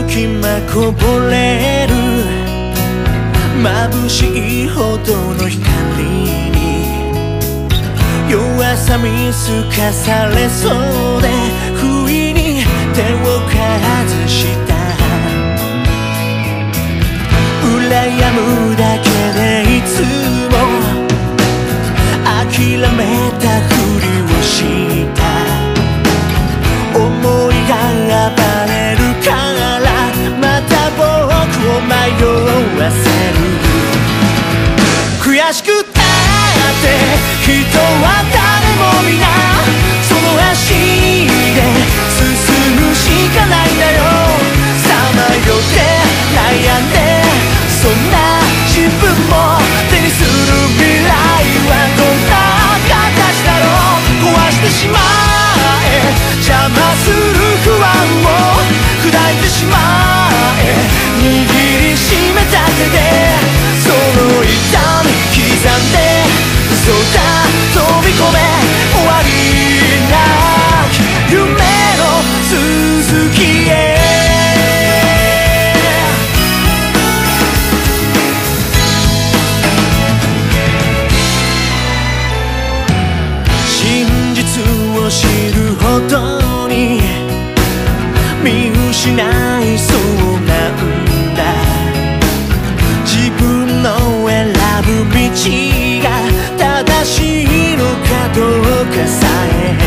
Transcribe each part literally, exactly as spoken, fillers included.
隙間こぼれる眩しいほどの光に弱さ見透かされそうで不意に手をかずした羨むだけでいつも諦めたふりをした思いが暴れるからまた僕を迷わせる悔しくたって人は誰も皆その足で進むしかないんだよさまよって悩んでそんな自分も手にする未来はどんな形だろう壊してしまえ邪魔する不安を砕いてしまえ握りしめた手でその痛み刻んでそうだ飛び込め終わりなき夢の続きへ真実を知るほどに見失いそうなんだ自分の選ぶ道が正しいのかどうかさえ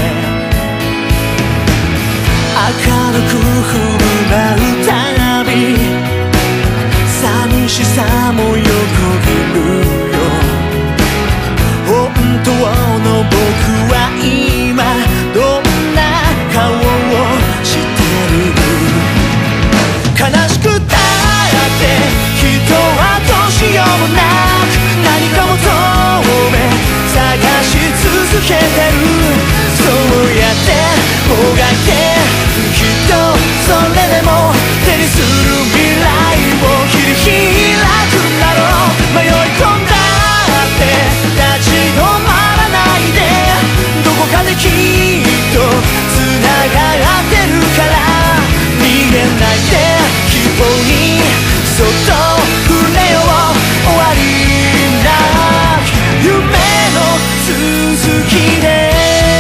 明るく振る舞うたび寂しさも横切るよ本当の僕は今どんな顔をしてる悲しくたって人はどうしようもなく何か求め探し続けてるそうやってもがいてきっとそれでも手にする未来を切り開くんだろう迷い込んだって立ち止まらないでどこかできっとつながってるから逃げないで希望にそっと触れよう終わりなき夢の続きで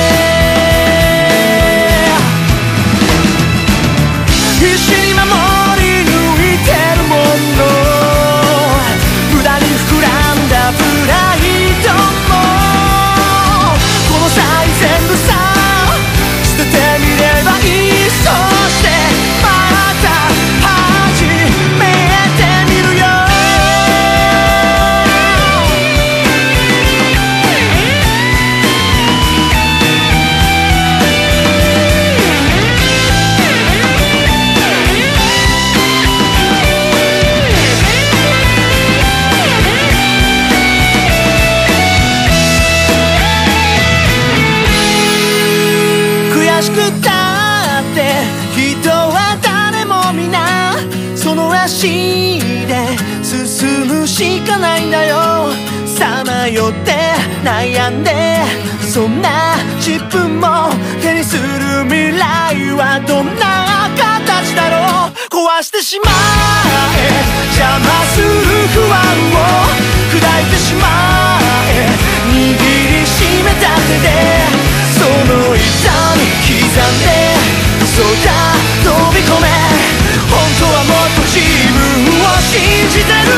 必死に守り抜いてるもの無駄に膨らんだプライドもこの際全部さ捨ててみればいいそしてまた始めてみるよ悔しくたって人は誰も皆その足で進むしかないんだよさまよって悩んでそんな自分も手にする未来はどんな形だろう壊してしまえ邪魔する不安を砕いてしまえ握りしめた手でその痛み刻んでそうだ飛び込め本当はもっと自分を信じてる